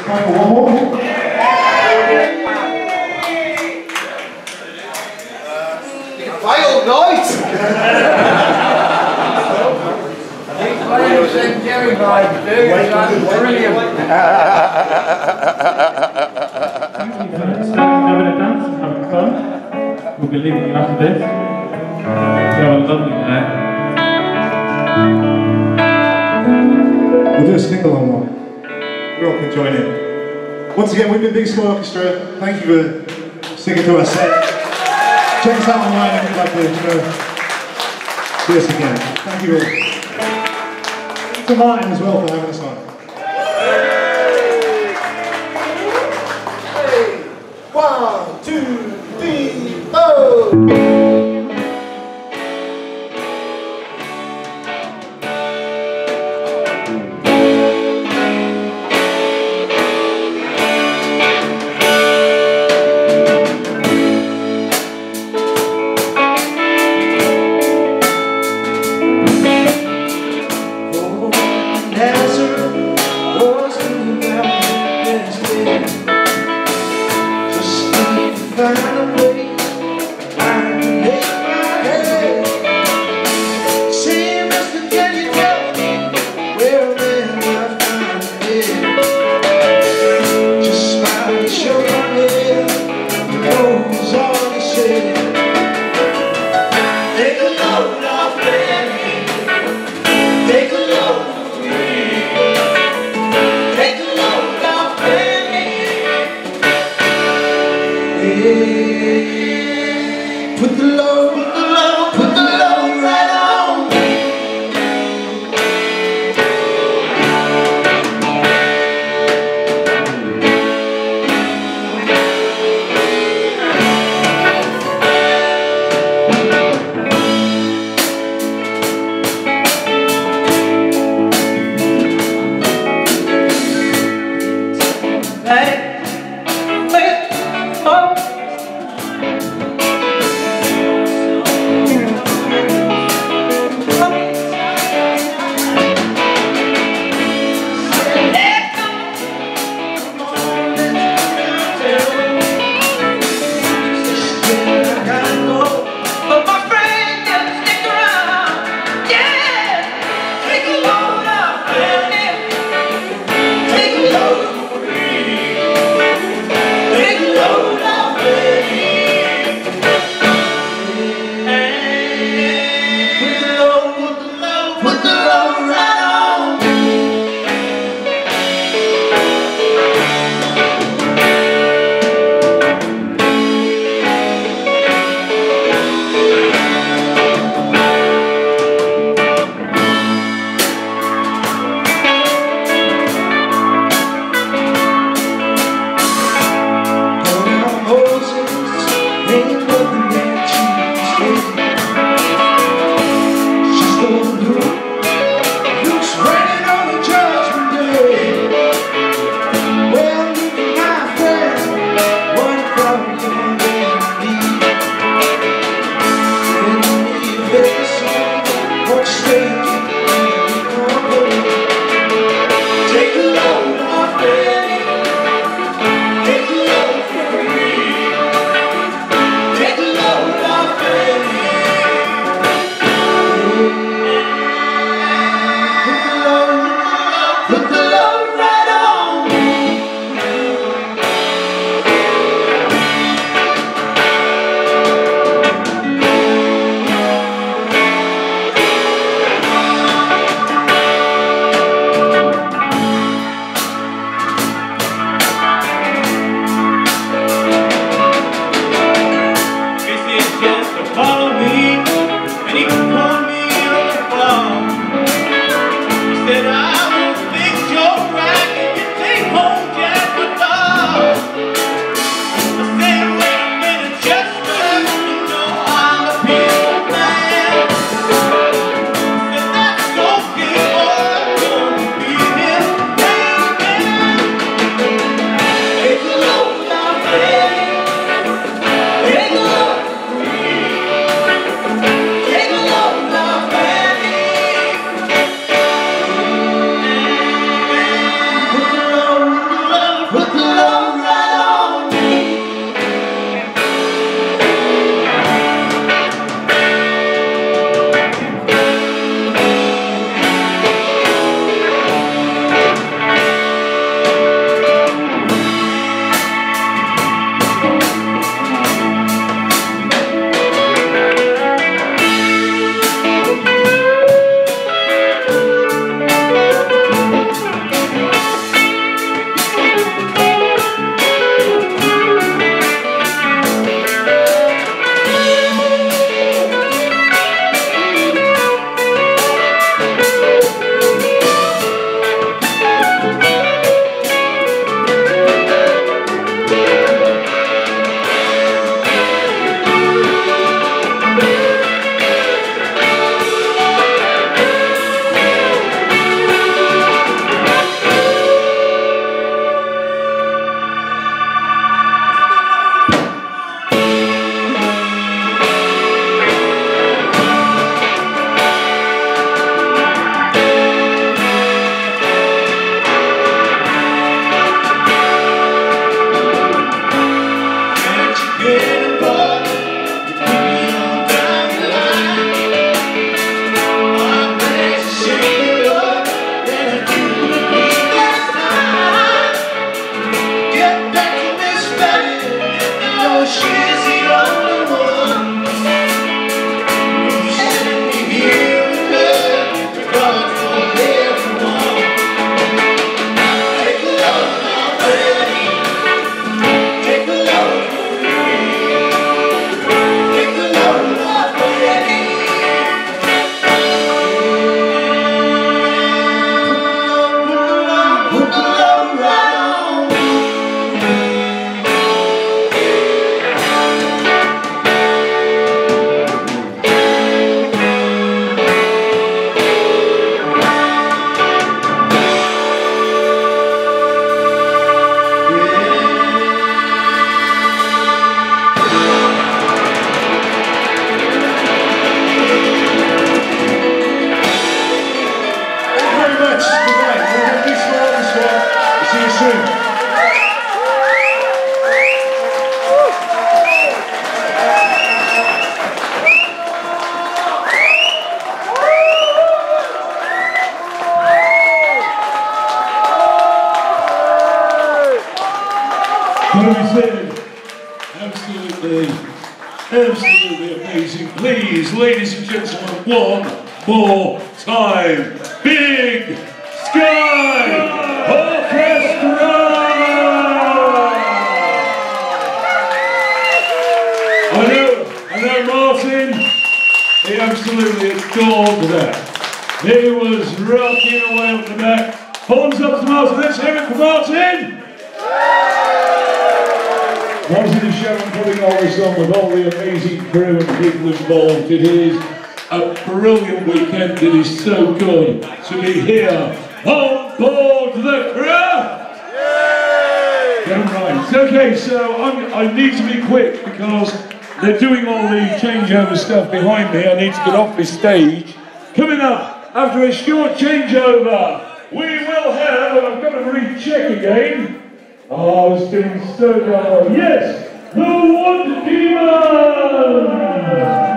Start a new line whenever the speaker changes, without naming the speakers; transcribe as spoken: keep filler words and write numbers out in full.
Time for one more.
Wild night!
Players and Jerry vibes, dude. That's brilliant.
Having a dance, having fun. We'll be leaving you after this. So have a lovely night.
We'll do a sing-along one. We all can join in. Once again, we've been Big Sky Orchestra. Thank you for singing to our set. Check us out online if you'd like to you know, see us again. Thank you all. To Martin as well for having us on.
One, two, three, four! Put the load, put the load, put the load right on. Hey, hey, oh.
very much. Good night. We'll have Big Sky Orchestra. We'll see you soon.
Absolutely, absolutely amazing. Please, ladies and gentlemen, one more time. Big Sky Orchestra! I know, I know Martin, he absolutely adored that. He was rocking away up the back. Horns up to Martin, let's hear it for Martin! Martin and Sharon putting all this on with all the amazing crew and people involved. It is a brilliant weekend. It is so good to be here on board the craft. Damn right. Okay, so I'm, I need to be quick because they're doing all the changeover stuff behind me. I need to get off this stage. Coming up after a short changeover, we will have, and I've got to recheck again. Oh, I was doing so well. Yes, the Wood Demon!